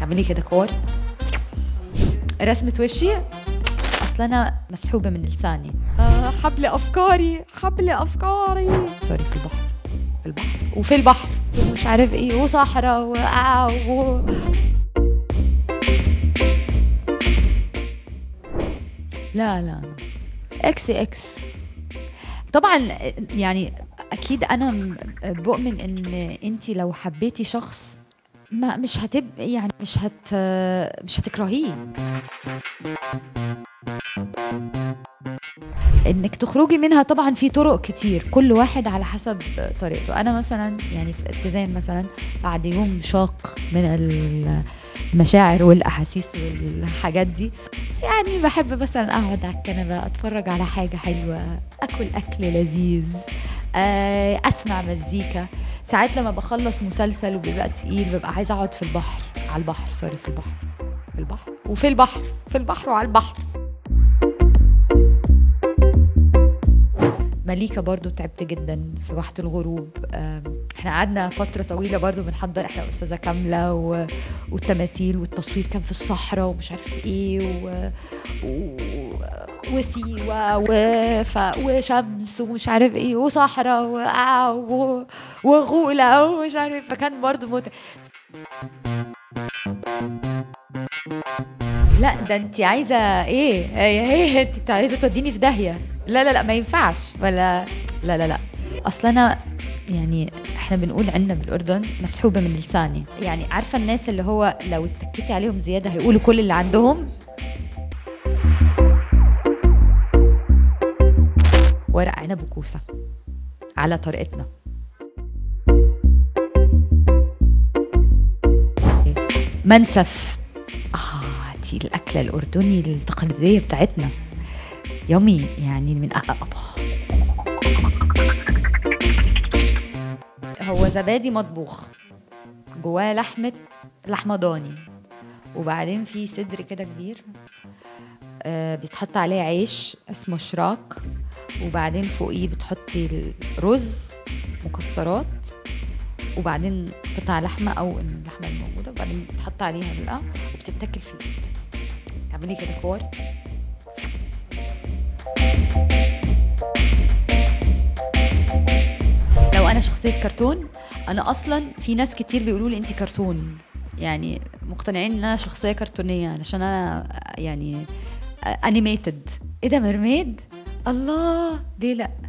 تعملي كده كور، رسمة وشي. اصل انا مسحوبة من لساني. حبل افكاري حبل افكاري. سوري، في البحر، في البحر وفي البحر ومش عارف ايه وصحراء لا لا اكس طبعا. يعني اكيد انا بؤمن ان انتي لو حبيتي شخص ما مش يعني مش هتكرهيه. انك تخرجي منها طبعا في طرق كتير، كل واحد على حسب طريقته. انا مثلا يعني في اتزان مثلا بعد يوم شاق من المشاعر والاحاسيس والحاجات دي، يعني بحب مثلا اقعد على الكنبه اتفرج على حاجه حلوه، اكل اكل لذيذ، اسمع مزيكا. ساعات لما بخلص مسلسل وبيبقى تقيل ببقى عايزه اقعد في البحر، على البحر، سوري، في البحر، في البحر وفي البحر، في البحر وعلى البحر. مليكة برضو تعبت جدا في وقت الغروب. احنا قعدنا فترة طويلة برضو بنحضر، احنا أستاذة كاملة والتماثيل والتصوير كان في الصحراء ومش عارف ايه وسيوة وشمس ومش عارف ايه وصحراء وغولة ومش عارف، فكان برضو متعب. لا ده انت عايزة ايه انت عايزة توديني في داهية. لا لا لا ما ينفعش، ولا لا لا لا. اصلا انا يعني احنا بنقول عندنا بالاردن مسحوبه من لساني. يعني عارفه الناس اللي هو لو اتكيتي عليهم زياده هيقولوا كل اللي عندهم. ورق عنب وكوسه على طريقتنا. منسف، دي الاكله الاردني التقليديه بتاعتنا، يومي يعني من أطبخ. هو زبادي مطبوخ جواه لحمة ضاني، وبعدين في صدر كده كبير، بيتحط عليه عيش اسمه شراك، وبعدين فوقيه بتحطي الرز مكسرات، وبعدين قطع لحمة أو اللحمة الموجودة، وبعدين بتحط عليها بقى وبتتاكل في البيت. تعملي كده كور. لو انا شخصيه كرتون، انا اصلا في ناس كتير بيقولوا لي انت كرتون، يعني مقتنعين ان انا شخصيه كرتونيه علشان انا يعني انيميتد. ايه ده مرميد؟ الله، ليه لا؟